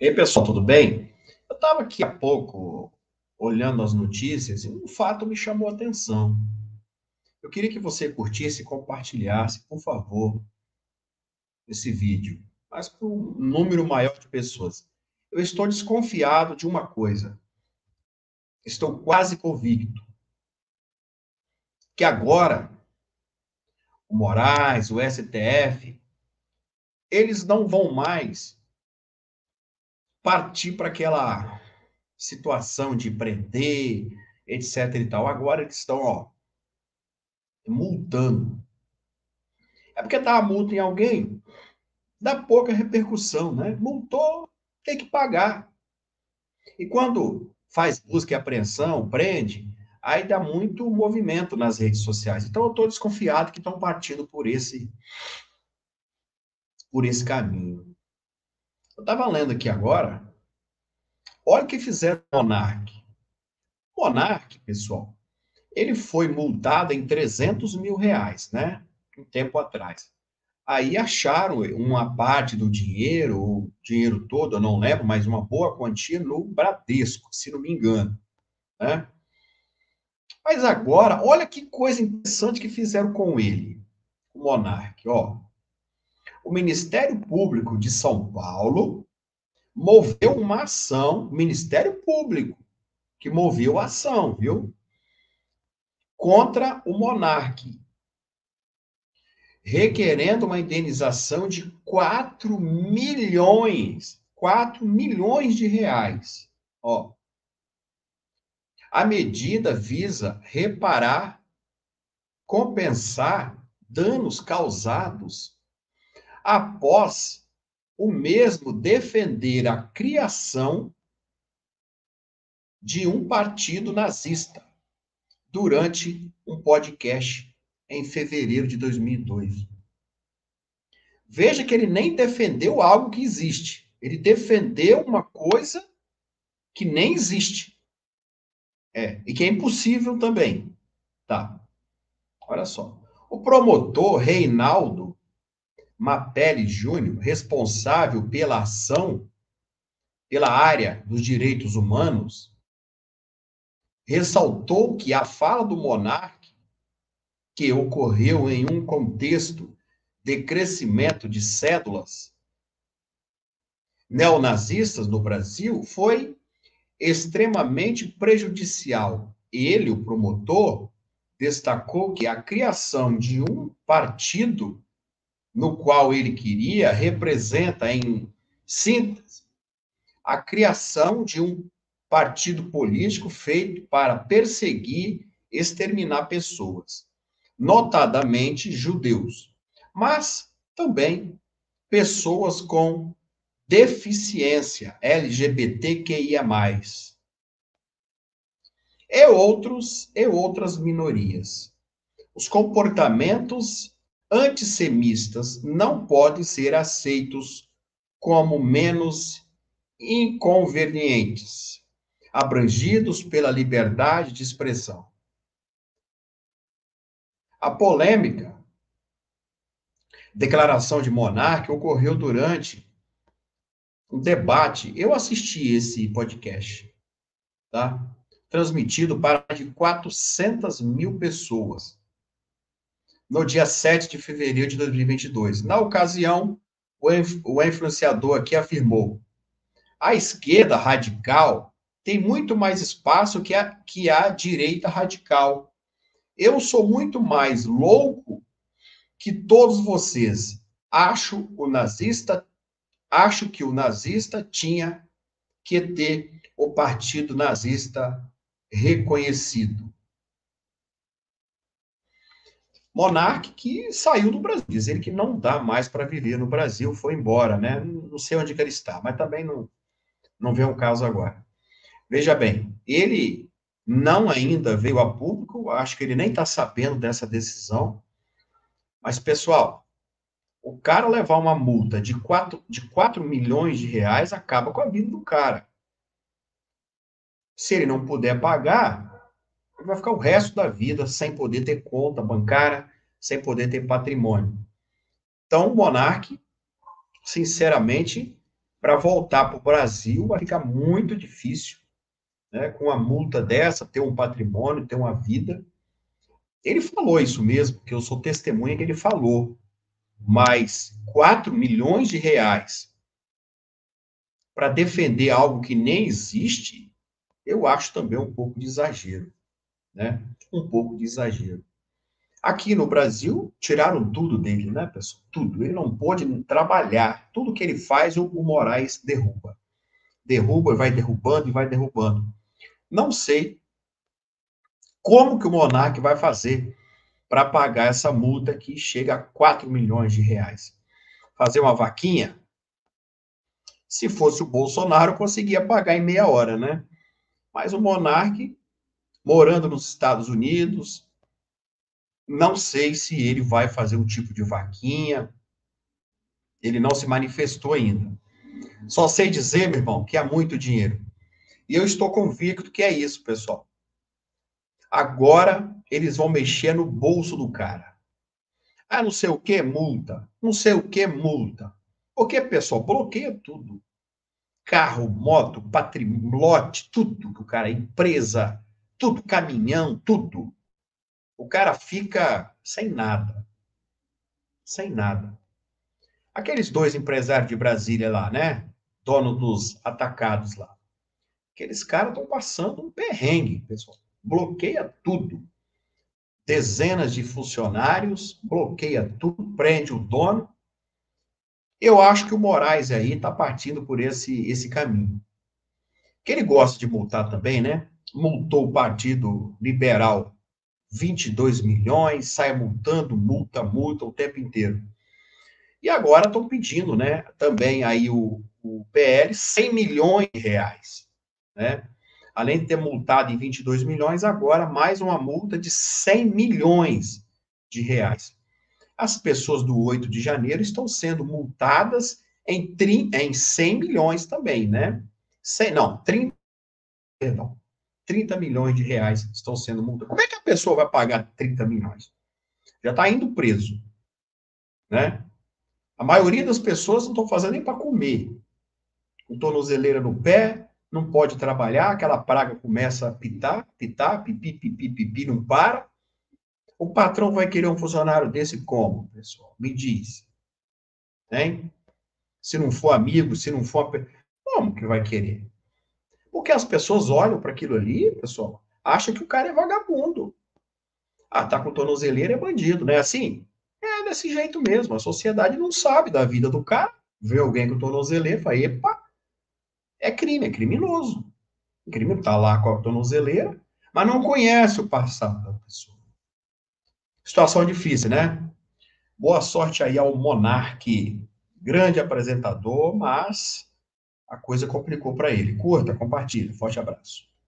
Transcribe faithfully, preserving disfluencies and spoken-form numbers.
E aí, pessoal, tudo bem? Eu estava aqui há pouco olhando as notícias e um fato me chamou a atenção. Eu queria que você curtisse e compartilhasse, por favor, esse vídeo, mas para um número maior de pessoas. Eu estou desconfiado de uma coisa. Estou quase convicto que agora o Moraes, o S T F, eles não vão mais partir para aquela situação de prender, etc e tal. Agora eles estão, ó, multando. É porque dá a multa em alguém, dá pouca repercussão, né? Multou, tem que pagar. E quando faz busca e apreensão, prende, aí dá muito movimento nas redes sociais. Então eu estou desconfiado que estão partindo por esse, por esse caminho. Eu estava lendo aqui agora, olha o que fizeram com o Monark. O Monark, pessoal, ele foi multado em trezentos mil reais, né? Um tempo atrás. Aí acharam uma parte do dinheiro, o dinheiro todo, eu não lembro, mas uma boa quantia no Bradesco, se não me engano, né? Mas agora, olha que coisa interessante que fizeram com ele, o Monark, ó. O Ministério Público de São Paulo moveu uma ação, Ministério Público, que moveu a ação, viu? Contra o Monark, requerendo uma indenização de quatro milhões, quatro milhões de reais. Ó, a medida visa reparar, compensar danos causados após o mesmo defender a criação de um partido nazista durante um podcast em fevereiro de dois mil e dois. Veja que ele nem defendeu algo que existe. Ele defendeu uma coisa que nem existe. É, e que é impossível também. Tá, olha só. O promotor Reinaldo Mapelli Júnior, responsável pela ação, pela área dos direitos humanos, ressaltou que a fala do monarca, que ocorreu em um contexto de crescimento de cédulas neonazistas no Brasil, foi extremamente prejudicial. Ele, o promotor, destacou que a criação de um partido no qual ele queria representa, em síntese, a criação de um partido político feito para perseguir, exterminar pessoas, notadamente judeus, mas também pessoas com deficiência L G B T Q I A mais, e outros e outras minorias. Os comportamentos antissemistas não podem ser aceitos como menos inconvenientes, abrangidos pela liberdade de expressão. A polêmica declaração de monarca ocorreu durante um debate. Eu assisti esse podcast, tá? Transmitido para mais de quatrocentas mil pessoas, no dia sete de fevereiro de dois mil e vinte e dois. Na ocasião, o influenciador aqui afirmou: a esquerda radical tem muito mais espaço que a, que a direita radical. Eu sou muito mais louco que todos vocês. Acho o nazista, acho que o nazista tinha que ter o partido nazista reconhecido. Monarque que saiu do Brasil, diz ele que não dá mais para viver no Brasil, foi embora, né? Não sei onde que ele está, mas também não, não vê um caso agora. Veja bem, ele não ainda veio a público, acho que ele nem está sabendo dessa decisão, mas, pessoal, o cara levar uma multa de quatro, de quatro milhões de reais acaba com a vida do cara. Se ele não puder pagar, ele vai ficar o resto da vida sem poder ter conta bancária, sem poder ter patrimônio. Então, o monarca, sinceramente, para voltar para o Brasil vai ficar muito difícil, né? Com uma multa dessa, ter um patrimônio, ter uma vida. Ele falou isso mesmo, que eu sou testemunha que ele falou. Mas quatro milhões de reais para defender algo que nem existe, eu acho também um pouco de exagero, né? Um pouco de exagero. Aqui no Brasil, tiraram tudo dele, né, pessoal? Tudo. Ele não pôde trabalhar. Tudo que ele faz, o, o Moraes derruba. Derruba, vai derrubando e vai derrubando. Não sei como que o Monark vai fazer para pagar essa multa que chega a quatro milhões de reais. Fazer uma vaquinha? Se fosse o Bolsonaro, conseguia pagar em meia hora, né? Mas o Monark, morando nos Estados Unidos, não sei se ele vai fazer um tipo de vaquinha. Ele não se manifestou ainda. Só sei dizer, meu irmão, que há muito dinheiro. E eu estou convicto que é isso, pessoal. Agora eles vão mexer no bolso do cara. Ah, não sei o que, multa. Não sei o que, multa. Porque, pessoal, bloqueia tudo. Carro, moto, patrimônio, tudo que o cara, empresa, tudo, caminhão, tudo. O cara fica sem nada. Sem nada. Aqueles dois empresários de Brasília lá, né? Dono dos atacados lá. Aqueles caras estão passando um perrengue, pessoal. Bloqueia tudo. Dezenas de funcionários, bloqueia tudo, prende o dono. Eu acho que o Moraes aí está partindo por esse, esse caminho. Que ele gosta de multar também, né? Multou o Partido Liberal vinte e dois milhões, sai multando, multa, multa o tempo inteiro. E agora estão pedindo, né? Também aí o, o P L cem milhões de reais, né? Além de ter multado em vinte e dois milhões, agora mais uma multa de cem milhões de reais. As pessoas do oito de janeiro estão sendo multadas em, em cem milhões também, né? cem, não, trinta, perdão, trinta milhões de reais estão sendo multadas. Como é que a pessoa vai pagar trinta milhões? Já está indo preso, né? A maioria das pessoas não estão fazendo nem para comer. Com tornozeleira no pé, não pode trabalhar, aquela praga começa a pitar, pitar, pipi, pipi, pipi, não para. O patrão vai querer um funcionário desse como, pessoal? Me diz. Hein? Se não for amigo, se não for... Como que vai querer? Porque as pessoas olham para aquilo ali, pessoal, acham que o cara é vagabundo. Ah, tá com tornozeleira, é bandido, né? Assim, é desse jeito mesmo. A sociedade não sabe da vida do cara. Vê alguém com tornozeleira e fala, epa, é crime, é criminoso. O crime está lá com a tornozeleira, mas não conhece o passado da pessoa. Situação difícil, né? Boa sorte aí ao Monark, grande apresentador, mas a coisa complicou para ele. Curta, compartilha. Forte abraço.